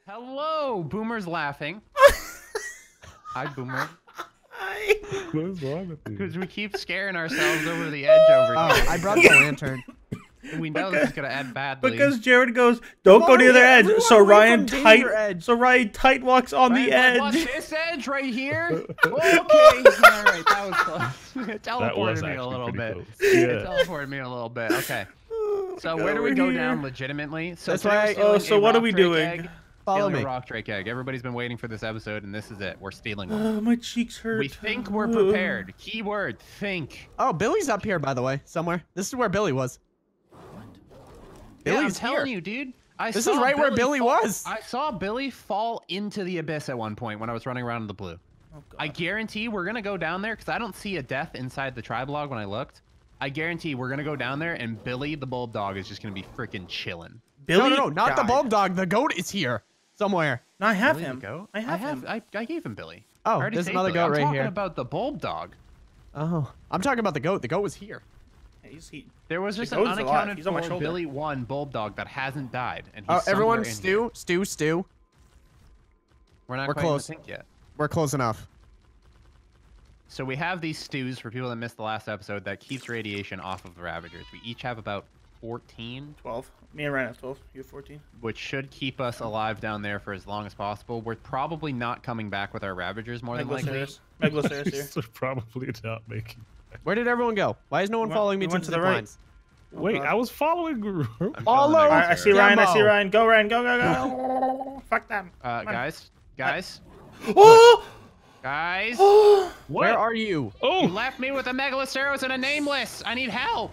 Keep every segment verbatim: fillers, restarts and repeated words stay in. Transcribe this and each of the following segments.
Hello, Boomer's laughing. Hi, Boomer. Hi. What's wrong with you? Because we keep scaring ourselves over the edge over Oh, here. I brought the lantern. We know this is gonna end badly. Because Jared goes, don't go near the edge. So Ryan tight. Edge. So Ryan tight walks on Ryan's the like, edge. "Watch this edge right here." Okay, all right, that was close. It That was teleported me a actually little pretty bit. close. It Yeah. teleported me a little bit. Okay. Oh, So go where do we over go here. down legitimately? So That's today we're right. stealing Oh, a so what are rock we drake doing? egg, Follow stealing me. a rock drake egg. Everybody's been waiting for this episode, and this is it. We're stealing one. Oh, my cheeks hurt. We think we're prepared. Keyword: think. Oh, Billy's up here, by the way, somewhere. This is where Billy was. Yeah, I'm Billy's telling here. you, dude. I This saw is right where Billy Billy fall- was. I saw Billy fall into the abyss at one point when I was running around in the blue. Oh, God. I guarantee we're gonna go down there because I don't see a death inside the tribe log when I looked. I guarantee we're gonna go down there and Billy the bulldog is just gonna be freaking chilling. Billy No, no, no, not the died. bulldog. The goat is here somewhere. No, I have Billy the him. goat? I have, I have. him. I, I gave him Billy. Oh, I already there's saved another Billy. goat I'm right talking here. about the bulldog. Oh, I'm talking about the goat. The goat was here. He's, he, There was The just an goat's alive. unaccounted He's on my for shoulder. Billy one bulldog that hasn't died, and he's Oh, somewhere everyone, in here. stew, stew, stew. We're not We're quite in the close. sink yet. We're close enough. So we have these stews for people that missed the last episode that keeps radiation off of the Ravagers. We each have about fourteen, twelve. Me and Ryan have twelve. You have fourteen. which should keep us alive down there for as long as possible. We're probably not coming back with our Ravagers more than likely. Megaloceros. Megaloceros here. So probably not making. Where did everyone go? Why is no one We went- following me we to went the to the right. lines? Oh, Wait, God. I was following. I'm feeling Follow. the All right, I see Megaloceros. Ryan. I see Demo. Ryan. Go, Ryan. Go, go, go. Fuck them. Uh, guys, guys, Oh! guys! Oh! What? Where are you? You Oh, left me with a Megaloceros and a Nameless! I need help!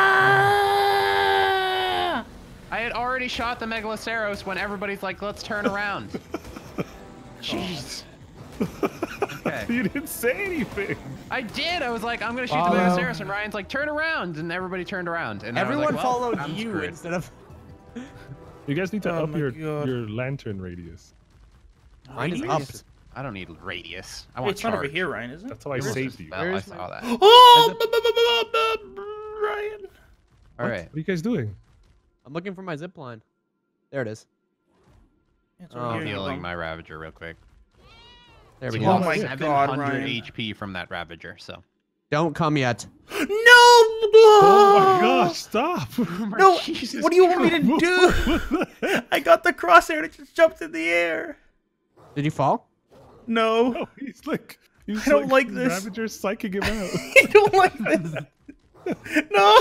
Ah! I had already shot the Megaloceros when everybody's like, let's turn around. Jeez. Okay. you didn't say anything. I did! I was like, I'm gonna shoot Follow. the Megaloceros, and Ryan's like, turn around! And everybody turned around. And I was Everyone like, well, followed I'm you screwed. instead of. You guys need to Oh up my your God. your lantern radius. Mine is up. Radius? I don't need radius. I Wait, want it's not over charge. here, Ryan, isn't it? That's how I Where's saved this you. bell? I Where's saw my- that. Oh! Is bu- bu- bu- bu- bu- bu- Ryan. All right. What are you guys doing? I'm looking for my zip line. There it is. It's Oh, over I'm here. healing Um, my Ravager real quick. There we He go. Oh lost my seven God, hundred Ryan. H P from that Ravager, so. Don't come yet. No! Oh my gosh! Stop! No! Jesus What do you want me to What do? the heck? I got the crosshair and it just jumped in the air. Did you fall? No. No, he's like. He's I don't like this. Ravager's psyching him out. I don't like this. No!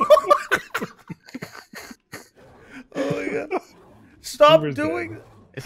Oh my God. Stop Boomer's doing dead. It's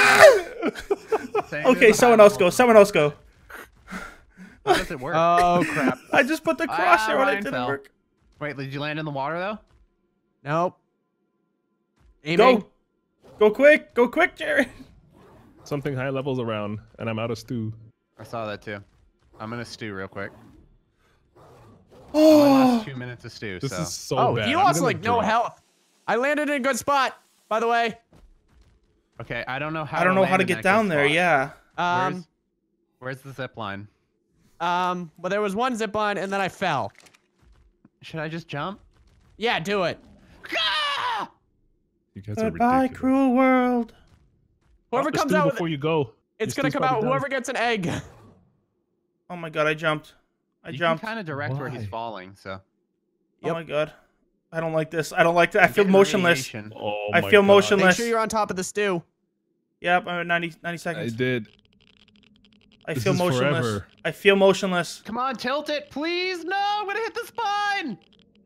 Okay, someone else go. Someone else go. How does it work? Oh crap. I just put the Ah, crosshair on it. Ryan Didn't fell. work. Wait, did you land in the water though? Nope. Aiming. Go. Go quick. Go quick, Jared. Something high levels around, and I'm out of stew. I saw that too. I'm gonna stew real quick. My Oh. last two minutes of stew. This so. is so Oh, bad. he I'm lost gonna like no drop. health. I landed in a good spot, by the way. Okay, I don't know how. I don't know land how to in get that down good there. spot. Yeah. Um, Where's, where's the zip line? um, well, there was one zip line and then I fell. Should I just jump? Yeah, do it. Ah! You guys are Goodbye, ridiculous. cruel world. Whoever Drop the comes stew out, with before you go. it's Your gonna stew's come out. probably done. Whoever gets an egg. Oh my God, I jumped. I You jumped. can kind of direct where he's Why? falling, so. Oh Yep. my God. I don't like this. I don't like that. I feel Getting motionless. radiation. Oh I my feel God. motionless. Make sure you're on top of the stew. Yep, I'm at ninety, ninety I seconds. did. I This feel is motionless. forever. I feel motionless. Come on, tilt it, please. No, I'm gonna hit the spine.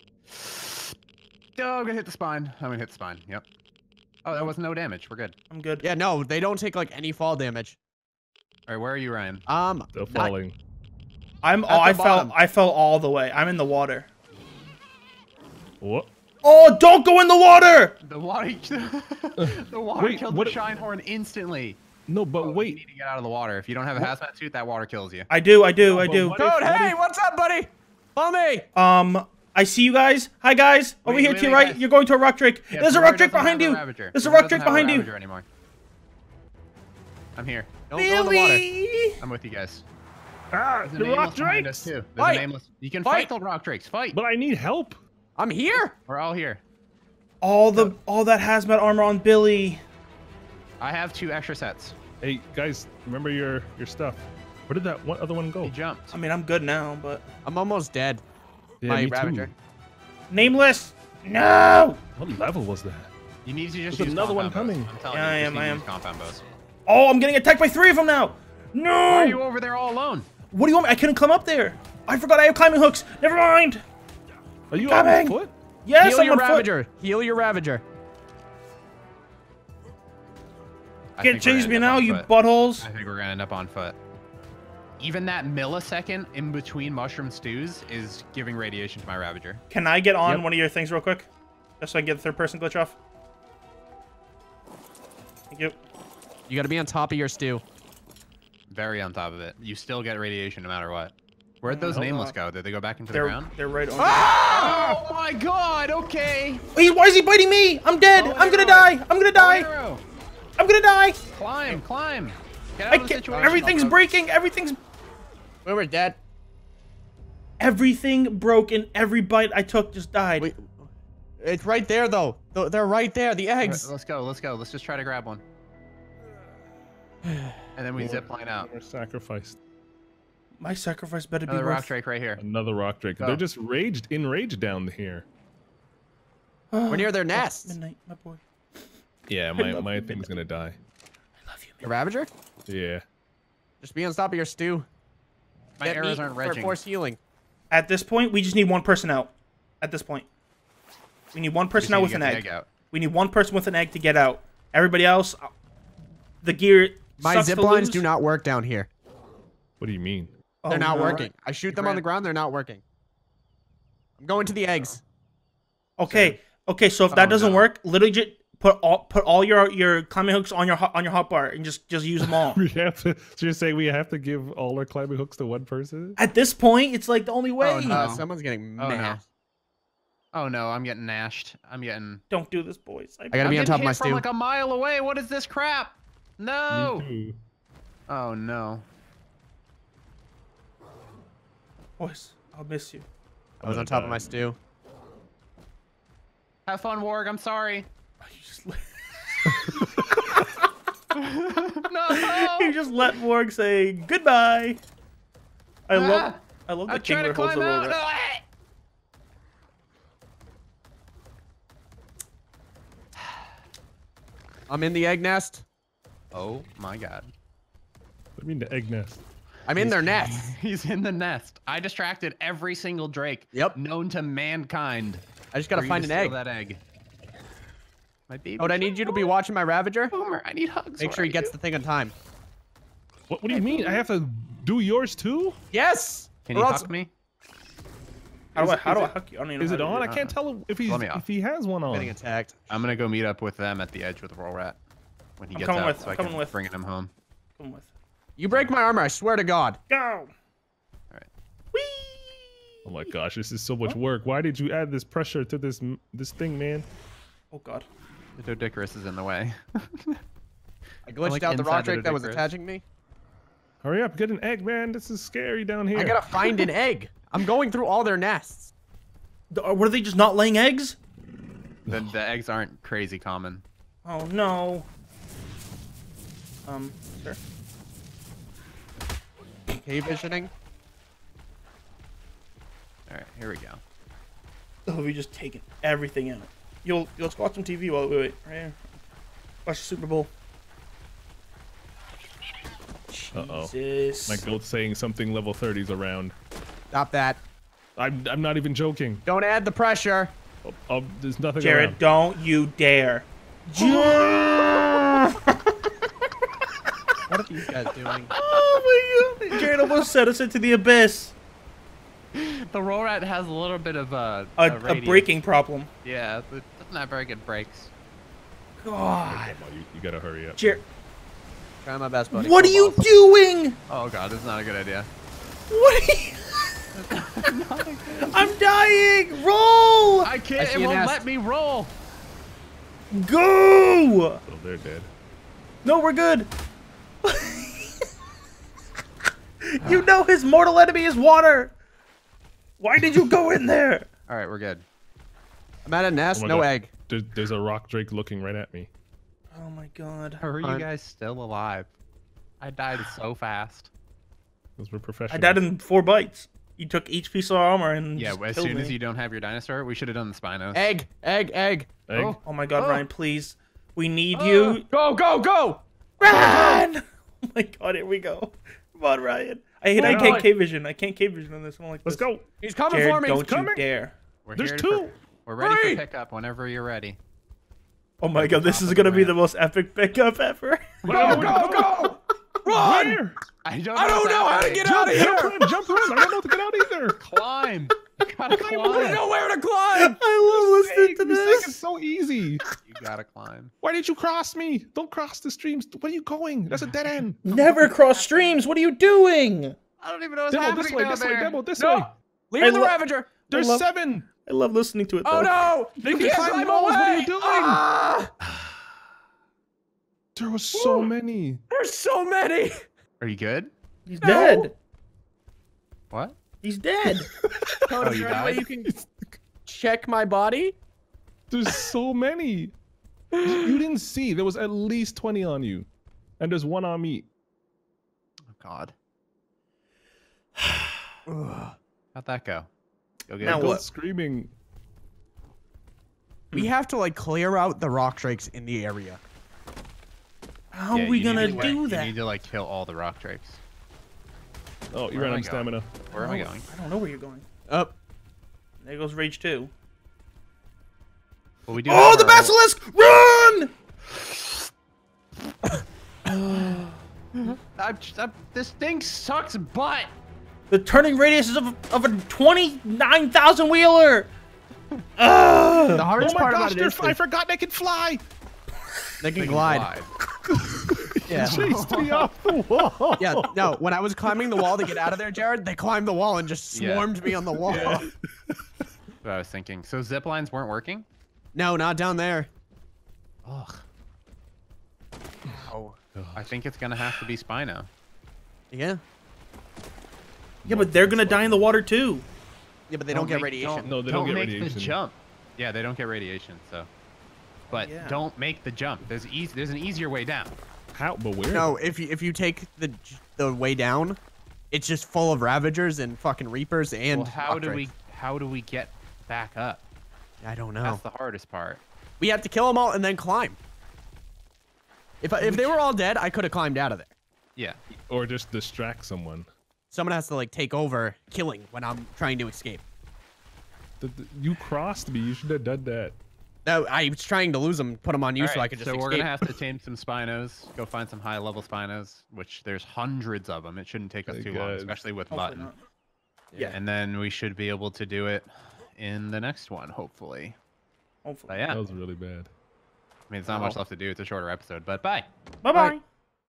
Oh, I'm gonna hit the spine. I'm gonna hit the spine. Yep. Oh, that was no damage. We're good. I'm good. Yeah, no, they don't take like any fall damage. All right, where are you, Ryan? Um, Still not- falling. I'm. At Oh, the I bottom. fell. I fell all the way. I'm in the water. What? Oh, don't go in the water! The water. the water Wait, killed what- the Shinehorn instantly. No, but Oh, You wait. need to get out of the water. If you don't have a hazmat suit, that water kills you. I do. I do. I but do. what- Code, What hey, if- what's up, buddy? Follow me. Um, I see you guys. Hi, guys. Over Wait, here wait, to your wait, right. guys. You're going to a rock drake. Yeah, There's a Boomer rock drake doesn't behind have you. Ravager. There's a Boomer rock doesn't drake have a behind you. Ravager anymore. I'm here. Don't go in the water. Billy! I'm with you guys. Ah, There's a the nameless rock behind us, drakes. too. There's Fight. a nameless. You can Fight. fight the rock drakes. Fight. But I need help. I'm here. We're all here. All the all that hazmat armor on Billy. I have two extra sets. Hey guys, remember your your stuff. Where did that one other one go? He jumped. I mean, I'm good now, but I'm almost dead. Yeah, My me too. Ravager. nameless. No. What level was that? You need to just There's use another one compound bows. coming. I'm telling Yeah, I you, am, just I need to am. use compound bows. Oh, I'm getting attacked by three of them now. No. Why are you over there all alone? What do you want me? I couldn't climb up there. I forgot I have climbing hooks. Never mind. Are you Coming. on foot? Yes, Heal I'm your on foot. Ravager. Heal your Ravager. I Can't think we're chase gonna me end up now, on you foot. buttholes. I think we're gonna end up on foot. Even that millisecond in between mushroom stews is giving radiation to my Ravager. Can I get on Yep. one of your things real quick? Just so I can get the third person glitch off. Thank you. You gotta be on top of your stew. Very on top of it. You still get radiation no matter what. Where'd those Hold nameless on. go? Did they go back into the They're ground? they're right on. Oh my god, okay. Wait, why is he biting me? I'm dead. Oh, I'm gonna arrow. die. I'm gonna Oh, die. arrow. I'm gonna die. Climb, climb. Get out I of the can't. situation. Everything's breaking. Everything's We were dead. everything broke, and every bite I took just died. Wait, it's right there though. Th- They're right there. The eggs. Let's go, let's go. Let's just try to grab one. And then we zip line out. We're sacrificed. My sacrifice better be Another worth. rock drake right here. Another rock drake. Go. They're just raged, enraged down here. We're near their nest. Midnight, my boy. Yeah, my love my you, thing's gonna die. I love you. The Ravager? Yeah. Just be on top of your stew. My Get arrows meat aren't for regging. force healing. At this point, we just need one person out. At this point, we need one We just person out need with to an get the egg. out. We need one person with an egg to get out. Everybody else, uh, the gear. My sucks zip to lines lose. do not work down here. What do you mean? They're Oh, not no. working. I shoot them on ran- the ground. They're not working. I'm going to the eggs. Okay, okay. So if that Oh, doesn't no. work, literally just put all put all your your climbing hooks on your hot- on your hotbar and just just use them all. We have to. So you're saying we have to give all our climbing hooks to one person? At this point, it's like the only way. Oh, no. Uh, someone's getting Oh, no. mad. Oh no, I'm getting nashed. I'm getting. Don't do this, boys. I, I gotta I'm be on getting top of hit my from stew. like a mile away. What is this crap? No. Me too. Oh no. boys, I'll miss you. I was on top of my stew. Have fun, Warg. I'm sorry. You just, No. you just let Morg say goodbye. I love. Ah, I love I'm that trying to Kingler holds climb the out. roll. No. I'm in the egg nest. Oh my god. What do you mean the egg nest? I'm in their nest. He's in the nest. I distracted every single Drake Yep. known to mankind. I just gotta for you find to an steal egg. That egg. My baby. Oh, and I need you to be watching my Ravager. Boomer. I need hugs. Make Where sure he are gets you? the thing on time. What, what do you mean? I have to do yours too? Yes. Can Or you else- hug me? How do I? Is- How is do I it- hook you? I don't even know. Is how it to do on? I that. can't tell if he's Let me off. if he has one I'm getting on. attacked. I'm gonna go meet up with them at the edge with Roll Rat when he I'm gets coming out, with, so I'm I can coming with. bring him home. Come with. You break my armor, I swear to God. Go. All right. Whee! Oh my gosh, this is so much work. Why did you add this pressure to this m- this thing, man? Oh God. The Dodicarus is in the way. I glitched like out the inside rock the drake that was Dodicarus. attaching me. Hurry up, get an egg, man. This is scary down here. I gotta find an egg. I'm going through all their nests. The- Were they just not laying eggs? the, the eggs aren't crazy common. Oh no. Um, sir. Cave visioning. All right, here we go. Oh, we just taken everything out. You'll let's watch some T V while we wait. Right here. Watch the Super Bowl. Uh-oh. Jesus. My goat's saying something level thirty's around. Stop that. I'm I'm not even joking. Don't add the pressure. Oh, oh, there's nothing Jared, around. don't you dare. Jared! What are these guys doing? Oh my God! Jared almost set us into the abyss. The Roll Rat has a little bit of a A, a radius. braking problem. Yeah, it doesn't have very good brakes. God. Come on, you, you gotta hurry up. Jared, Trying my best, buddy. what are Go you balls. doing? Oh god, this is not a good idea. What are you? I'm dying. Roll. I can't. I see it a won't nest. let me roll. Go. Oh, they're dead. No, we're good. You know his mortal enemy is water. Why did you go in there? All right, we're good. I'm at a nest, Oh my no God. egg. There's, there's a rock drake looking right at me. Oh my god. How are you Fine. guys still alive? I died so fast. Because we're professionals. I died in four bites. You took each piece of armor and Yeah, just as killed soon me. as you don't have your dinosaur, we should have done the Spinos. Egg, egg, egg. Egg. Oh, Oh my god, Oh. Ryan, please. We need Oh. you. Go, go, go. Run! Oh my god, here we go. Come on, Ryan. I hate I Oh, can't God. K-vision. I can't K-vision on this one like Let's this. go. He's coming Jared, for me. don't He's you coming. dare. We're There's here to- two. We're ready Hurry! for pickup whenever you're ready. Oh my god, this top is of gonna the be the ramp. most epic pickup ever. Go, go, go. Run. Where? I don't know, I don't what's know how to happening. get out of Jump, here. run, jump, run. I don't know how to get out either. Climb. You gotta I don't climb. know where to climb. I love listening to You think it's this. so easy. You gotta climb. Why did you cross me? Don't cross the streams. Where are you going? That's a dead end. Never cross streams. What are you doing? I don't even know what's Demo happening this way, down this way, there. demo this No. way. Leave I the lo- Ravager. There's love- seven. I love listening to it though. Oh no. They You can can't climb climb walls. away. What are you doing? Ah, There was so Woo. many. there's so many. Are you good? He's No. dead. What? He's dead. Cody, Oh, is you there any way died? you can check my body? There's so many. You you didn't see. There was at least twenty on you. And there's one on me. Oh God. Ugh. How'd that go? Go get Now it. Go what? screaming. We have to like clear out the rock drakes in the area. How Yeah, are we you gonna need to, like- do You that? need to like kill all the rock drakes. Oh, you Where ran am out I of stamina. Where am I Oh, going? I don't know where you're going. Up. There goes Rage two. Well, we do Oh, have the our- basilisk! Run! I'm, I'm, this thing sucks butt. The turning radius is of, of a twenty-nine thousand wheeler. Ugh. The Oh hardest my part gosh, about it they're- is I forgot they can fly. they can They can glide. Yeah. Chased me off the wall. Yeah, no, when I was climbing the wall to get out of there, Jared, they climbed the wall and just Yeah. swarmed me on the wall. Yeah. That's what I was thinking. So zip lines weren't working? No, not down there. Ugh. Oh, I think it's gonna have to be Spino. Yeah. Yeah, but they're gonna die in the water too. Yeah, but they don't, get make- radiation. No, they don't get make radiation. the jump. Yeah, they don't get radiation. So, but Yeah. don't make the jump. There's easy. There's an easier way down. How? But where? No, if you if you take the the way down, it's just full of Ravagers and fucking Reapers and. Well, how rock do we? drakes. How do we get back up? I don't know. That's the hardest part. We have to kill them all and then climb. If I, if they were all dead, I could have climbed out of there. Yeah. Or just distract someone. Someone has to like take over killing when I'm trying to escape. The- the- you crossed me. You should have done that. No, I was trying to lose them, put them on you, so I Alright, could just so escape. we're gonna have to tame some Spinos. Go find some high-level Spinos, which there's hundreds of them. It shouldn't take us Hey, too long, guys. especially with Hopefully mutton. not. Yeah. And then we should be able to do it in the next one, hopefully. Hopefully. But yeah, That was really bad. I mean, it's not much left to do. It's a shorter episode, but bye. Bye bye.